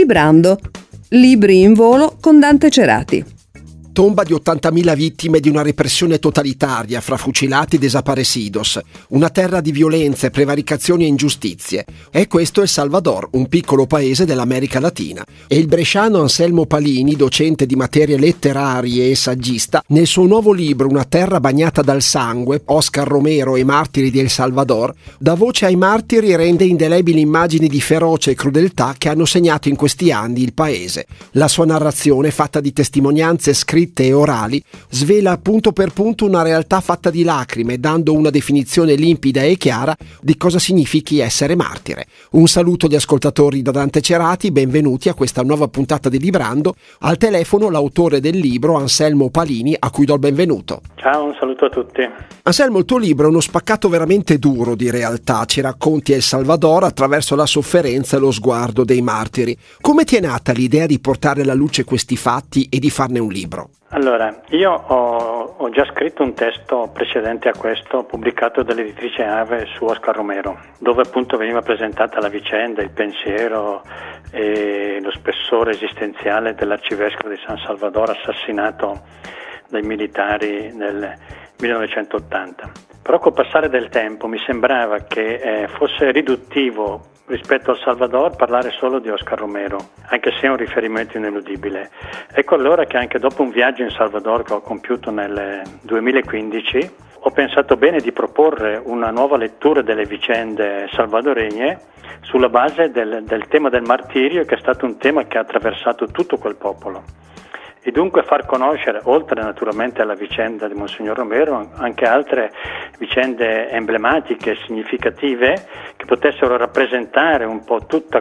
Librando. Libri in volo con Dante Cerati. Tomba di 80.000 vittime di una repressione totalitaria fra fucilati e desaparecidos, una terra di violenze, prevaricazioni e ingiustizie. E questo è El Salvador, un piccolo paese dell'America Latina. E il bresciano Anselmo Palini, docente di materie letterarie e saggista, nel suo nuovo libro Una terra bagnata dal sangue, Oscar Romero e i martiri di El Salvador, dà voce ai martiri e rende indelebili immagini di ferocia e crudeltà che hanno segnato in questi anni il paese. La sua narrazione, fatta di testimonianze scritte e orali, svela punto per punto una realtà fatta di lacrime, dando una definizione limpida e chiara di cosa significhi essere martire. Un saluto agli ascoltatori da Dante Cerati, benvenuti a questa nuova puntata di Librando. Al telefono l'autore del libro, Anselmo Palini, a cui do il benvenuto. Ciao, un saluto a tutti. Anselmo, il tuo libro è uno spaccato veramente duro di realtà, ci racconti El Salvador attraverso la sofferenza e lo sguardo dei martiri. Come ti è nata l'idea di portare alla luce questi fatti e di farne un libro? Allora, io ho già scritto un testo precedente a questo, pubblicato dall'editrice Ave su Oscar Romero, dove appunto veniva presentata la vicenda, il pensiero e lo spessore esistenziale dell'arcivescovo di San Salvador assassinato dai militari nel 1980. Però col passare del tempo mi sembrava che fosse riduttivo rispetto al Salvador parlare solo di Oscar Romero, anche se è un riferimento ineludibile. Ecco allora che anche dopo un viaggio in Salvador che ho compiuto nel 2015 ho pensato bene di proporre una nuova lettura delle vicende salvadoregne sulla base del tema del martirio, che è stato un tema che ha attraversato tutto quel popolo. E dunque far conoscere, oltre naturalmente alla vicenda di Monsignor Romero, anche altre vicende emblematiche e significative che potessero rappresentare un po' tutta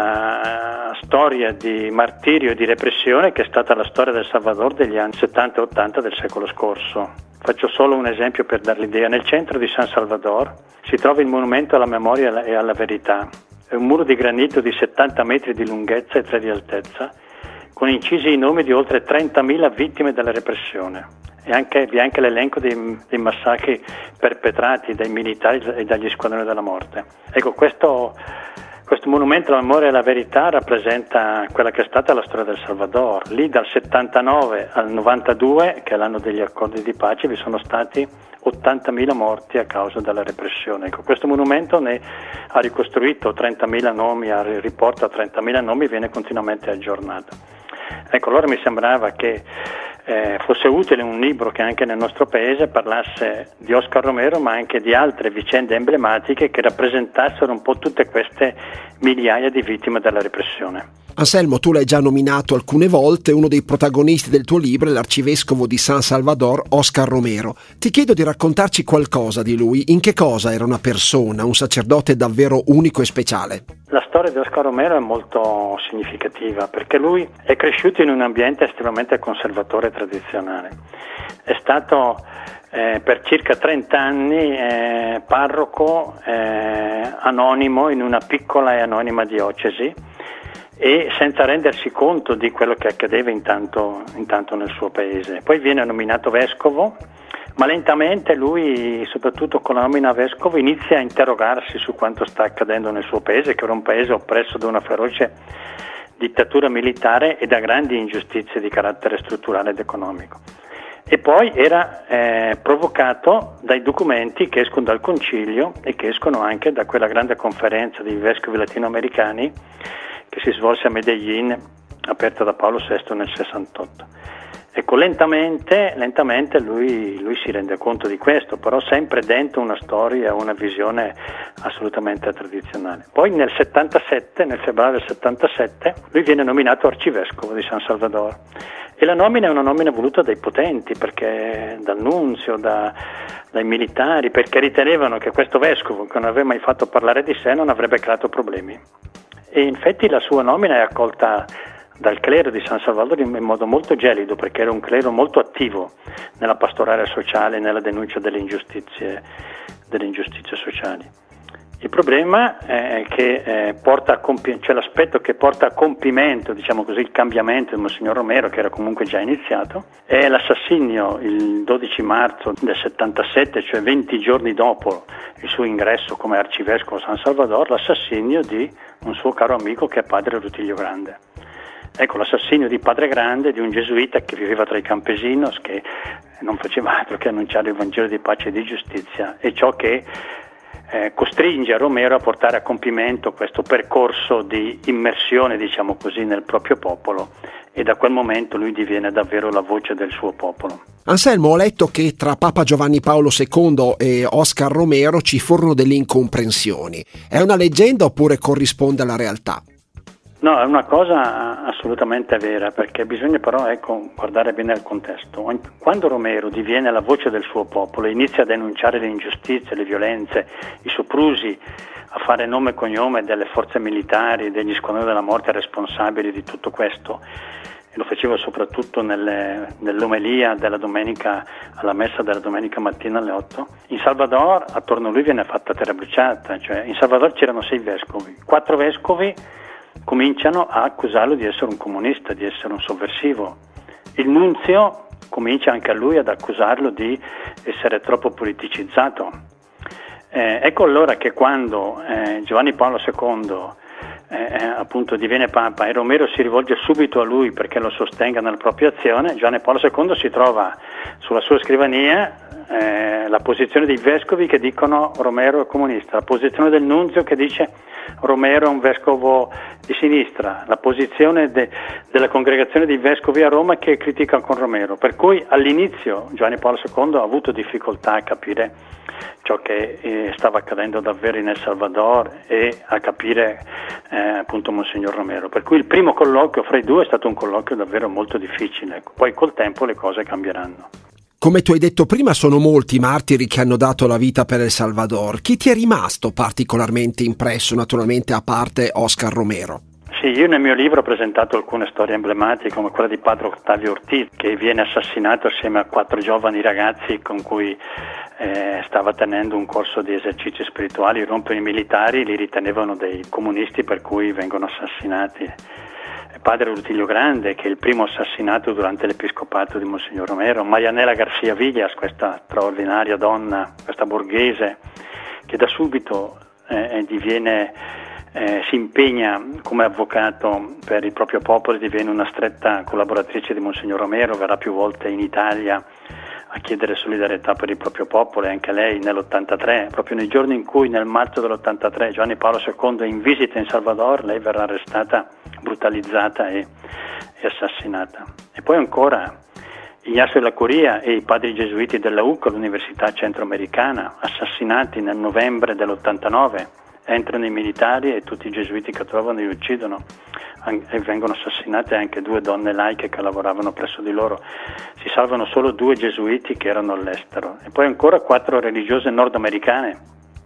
quella storia di martirio e di repressione che è stata la storia del Salvador degli anni 70 e 80 del secolo scorso. Faccio solo un esempio per dar l'idea. Nel centro di San Salvador si trova il monumento alla memoria e alla verità. È un muro di granito di 70 metri di lunghezza e 3 di altezza, con incisi i nomi di oltre 30.000 vittime della repressione. E vi è anche l'elenco dei massacri perpetrati dai militari e dagli squadroni della morte. Ecco, questo monumento alla memoria e alla verità rappresenta quella che è stata la storia del Salvador. Lì dal 79 al 92, che è l'anno degli accordi di pace, vi sono stati 80.000 morti a causa della repressione. Ecco, questo monumento ne ha ricostruito 30.000 nomi, riporta 30.000 nomi e viene continuamente aggiornato. Ecco, allora mi sembrava che fosse utile un libro che anche nel nostro paese parlasse di Oscar Romero, ma anche di altre vicende emblematiche che rappresentassero un po' tutte queste migliaia di vittime della repressione. Anselmo, tu l'hai già nominato alcune volte, uno dei protagonisti del tuo libro è l'arcivescovo di San Salvador, Oscar Romero. Ti chiedo di raccontarci qualcosa di lui, in che cosa era una persona, un sacerdote davvero unico e speciale. La storia di Oscar Romero è molto significativa perché lui è cresciuto in un ambiente estremamente conservatore e tradizionale. È stato per circa 30 anni parroco anonimo in una piccola e anonima diocesi, e senza rendersi conto di quello che accadeva intanto nel suo paese. Poi viene nominato vescovo, ma lentamente lui, soprattutto con la nomina vescovo, inizia a interrogarsi su quanto sta accadendo nel suo paese, che era un paese oppresso da una feroce dittatura militare e da grandi ingiustizie di carattere strutturale ed economico. E poi era provocato dai documenti che escono dal concilio e che escono anche da quella grande conferenza dei vescovi latinoamericani che si svolse a Medellin, aperta da Paolo VI nel 68. Ecco, lentamente lui si rende conto di questo, però sempre dentro una storia, una visione assolutamente tradizionale. Poi nel febbraio del 77, lui viene nominato arcivescovo di San Salvador. E la nomina è una nomina voluta dai potenti, perché dal nunzio, dai militari, perché ritenevano che questo vescovo, che non aveva mai fatto parlare di sé, non avrebbe creato problemi. E infatti la sua nomina è accolta dal clero di San Salvador in modo molto gelido, perché era un clero molto attivo nella pastorale sociale e nella denuncia delle ingiustizie sociali. Il problema è che c'è l'aspetto che porta a compimento, diciamo così, il cambiamento di Monsignor Romero, che era comunque già iniziato, è l'assassinio il 12 marzo del 77, cioè 20 giorni dopo il suo ingresso come arcivescovo a San Salvador, l'assassinio di un suo caro amico che è padre Rutilio Grande. Ecco, l'assassinio di Padre Grande, di un gesuita che viveva tra i campesinos, che non faceva altro che annunciare il Vangelo di pace e di giustizia, e ciò che costringe Romero a portare a compimento questo percorso di immersione, diciamo così, nel proprio popolo, e da quel momento lui diviene davvero la voce del suo popolo. Anselmo, ho letto che tra Papa Giovanni Paolo II e Oscar Romero ci furono delle incomprensioni. È una leggenda oppure corrisponde alla realtà? No, è una cosa assolutamente vera, perché bisogna però guardare bene il contesto. Quando Romero diviene la voce del suo popolo e inizia a denunciare le ingiustizie, le violenze, i soprusi, a fare nome e cognome delle forze militari, degli squadroni della morte responsabili di tutto questo, e lo faceva soprattutto nell'omelia della domenica, alla messa della domenica mattina alle 8, in Salvador attorno a lui viene fatta terra bruciata, cioè in Salvador c'erano 6 vescovi, 4 vescovi cominciano a accusarlo di essere un comunista, di essere un sovversivo. Il nunzio comincia anche a lui ad accusarlo di essere troppo politicizzato. Ecco allora che quando Giovanni Paolo II appunto diviene Papa e Romero si rivolge subito a lui perché lo sostenga nella propria azione, Giovanni Paolo II si trova sulla sua scrivania la posizione dei vescovi che dicono Romero è comunista, la posizione del nunzio che dice Romero è un vescovo di sinistra, la posizione della congregazione dei vescovi a Roma che critica con Romero, per cui all'inizio Giovanni Paolo II ha avuto difficoltà a capire ciò che stava accadendo davvero in El Salvador e a capire appunto Monsignor Romero, per cui il primo colloquio fra i due è stato un colloquio davvero molto difficile, poi col tempo le cose cambieranno. Come tu hai detto prima, sono molti i martiri che hanno dato la vita per El Salvador. Chi ti è rimasto particolarmente impresso, naturalmente a parte Oscar Romero? Sì, io nel mio libro ho presentato alcune storie emblematiche come quella di padre Octavio Ortiz, che viene assassinato assieme a 4 giovani ragazzi con cui stava tenendo un corso di esercizi spirituali, rompono i militari, li ritenevano dei comunisti per cui vengono assassinati. Padre Rutilio Grande, che è il primo assassinato durante l'episcopato di Monsignor Romero, Marianela Garcia Villas, questa straordinaria donna, questa borghese, che da subito si impegna come avvocato per il proprio popolo, diviene una stretta collaboratrice di Monsignor Romero, verrà più volte in Italia a chiedere solidarietà per il proprio popolo, e anche lei nell'83, proprio nei giorni in cui nel marzo dell'83 Giovanni Paolo II è in visita in Salvador, lei verrà arrestata, brutalizzata e assassinata. E poi ancora Ignacio della Curia e i padri gesuiti della UCA, l'Università Centroamericana, assassinati nel novembre dell'89, entrano i militari e tutti i gesuiti che trovano li uccidono, e vengono assassinate anche 2 donne laiche che lavoravano presso di loro. Si salvano solo 2 gesuiti che erano all'estero, e poi ancora 4 religiose nordamericane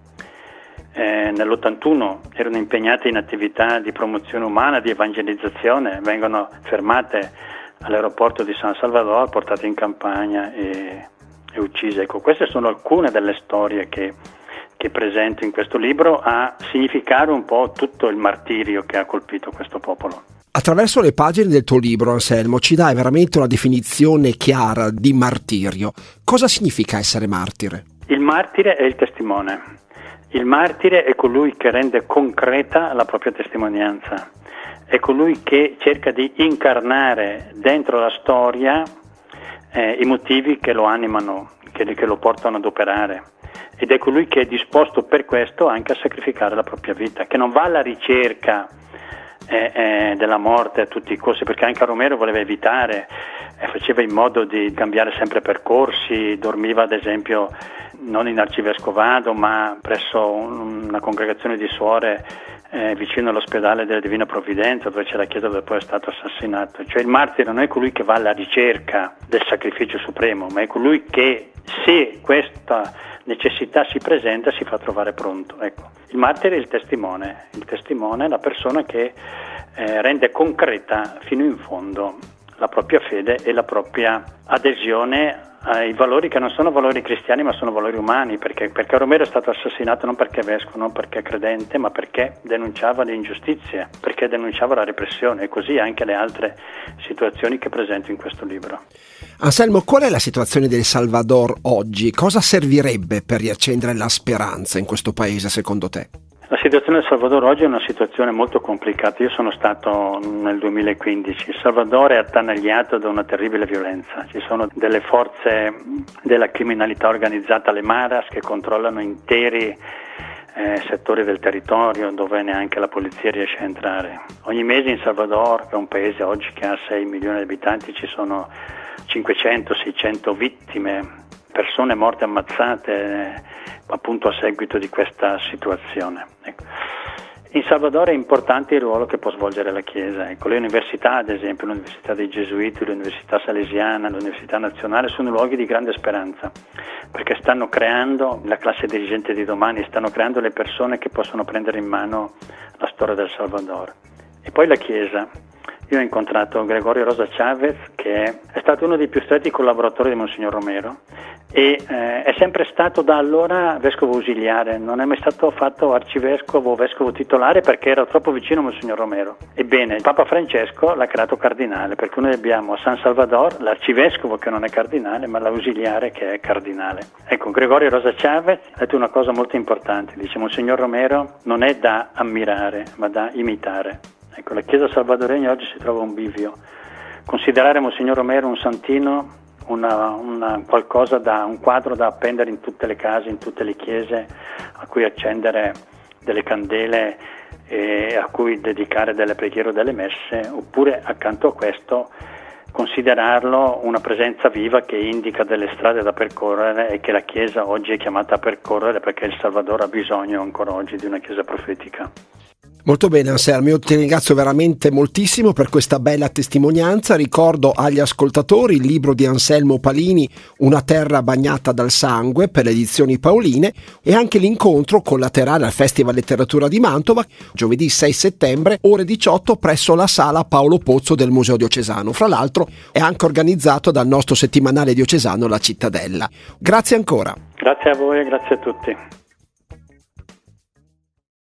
nell'81 erano impegnate in attività di promozione umana, di evangelizzazione, vengono fermate all'aeroporto di San Salvador, portate in campagna e uccise. Ecco, queste sono alcune delle storie che presento in questo libro a significare un po' tutto il martirio che ha colpito questo popolo. Attraverso le pagine del tuo libro, Anselmo, ci dai veramente una definizione chiara di martirio. Cosa significa essere martire? Il martire è il testimone. Il martire è colui che rende concreta la propria testimonianza. È colui che cerca di incarnare dentro la storia i motivi che lo animano, che lo portano ad operare. Ed è colui che è disposto per questo anche a sacrificare la propria vita, che non va alla ricerca della morte a tutti i costi, perché anche Romero voleva evitare, faceva in modo di cambiare sempre percorsi, dormiva ad esempio non in arcivescovado ma presso una congregazione di suore vicino all'ospedale della Divina Provvidenza, dove c'è la chiesa dove poi è stato assassinato. Cioè il martire non è colui che va alla ricerca del sacrificio supremo, ma è colui che, se questa necessità si presenta, si fa trovare pronto. Ecco, il martire è il testimone è la persona che rende concreta fino in fondo la propria fede e la propria adesione ai valori che non sono valori cristiani ma sono valori umani, perché Romero è stato assassinato non perché vescovo, non perché credente, ma perché denunciava le ingiustizie, perché denunciava la repressione, e così anche le altre situazioni che presento in questo libro. Anselmo, qual è la situazione del Salvador oggi? Cosa servirebbe per riaccendere la speranza in questo paese secondo te? La situazione del Salvador oggi è una situazione molto complicata. Io sono stato nel 2015. Il Salvador è attanagliato da una terribile violenza. Ci sono delle forze della criminalità organizzata, le Maras, che controllano interi settori del territorio dove neanche la polizia riesce a entrare. Ogni mese in Salvador, che è un paese oggi che ha 6 milioni di abitanti, ci sono 500-600 vittime, persone morte ammazzate appunto a seguito di questa situazione. Ecco. In Salvador è importante il ruolo che può svolgere la Chiesa. Ecco, le università, ad esempio l'Università dei Gesuiti, l'Università Salesiana, l'Università Nazionale, sono luoghi di grande speranza, perché stanno creando la classe dirigente di domani, stanno creando le persone che possono prendere in mano la storia del Salvador. E poi la Chiesa. Io ho incontrato Gregorio Rosa Chavez, che è stato uno dei più stretti collaboratori di Monsignor Romero, e è sempre stato da allora vescovo ausiliare, non è mai stato fatto arcivescovo o vescovo titolare perché era troppo vicino a Monsignor Romero. Ebbene, Papa Francesco l'ha creato cardinale, perché noi abbiamo a San Salvador l'arcivescovo che non è cardinale, ma l'ausiliare che è cardinale. Ecco, Gregorio Rosa Chavez ha detto una cosa molto importante, dice: Monsignor Romero non è da ammirare, ma da imitare. Ecco, la Chiesa salvadoregna oggi si trova a un bivio. Considerare Monsignor Romero un santino, qualcosa un quadro da appendere in tutte le case, in tutte le chiese, a cui accendere delle candele e a cui dedicare delle preghiere o delle messe, oppure accanto a questo considerarlo una presenza viva che indica delle strade da percorrere e che la Chiesa oggi è chiamata a percorrere, perché il Salvador ha bisogno ancora oggi di una Chiesa profetica. Molto bene Anselmo, io ti ringrazio veramente moltissimo per questa bella testimonianza. Ricordo agli ascoltatori il libro di Anselmo Palini, Una terra bagnata dal sangue, per le edizioni Paoline, e anche l'incontro collaterale al Festival Letteratura di Mantova, giovedì 6 settembre, ore 18, presso la sala Paolo Pozzo del Museo Diocesano. Fra l'altro è anche organizzato dal nostro settimanale diocesano La Cittadella. Grazie ancora. Grazie a voi e grazie a tutti.